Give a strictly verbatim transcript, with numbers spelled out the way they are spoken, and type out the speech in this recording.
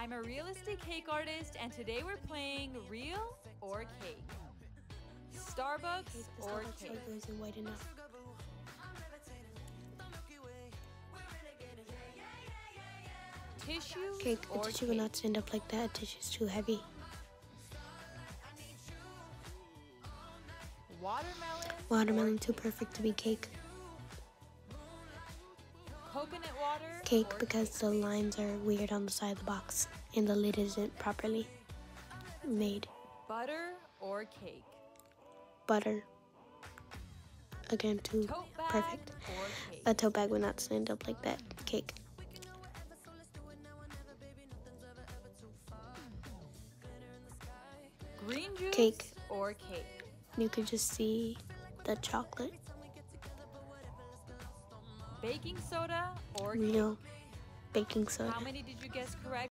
I'm a realistic cake artist, and today we're playing real or cake. Starbucks Cake, the or Starbucks cake. logo isn't white enough. Tissue Cake, a or tissue cake. will not stand up like that. A tissue is too heavy. Watermelon. Watermelon or too cake. perfect to be cake. Coconut water. Cake or because cake. the lines are weird on the side of the box and the lid isn't properly made. Butter or cake. Butter. Again, too Tote bag perfect. or cake. A tote bag would not stand up like that. Cake. Green juice Cake. or cake. You could just see the chocolate. Baking soda or Real cake. baking soda. How many did you guess correct?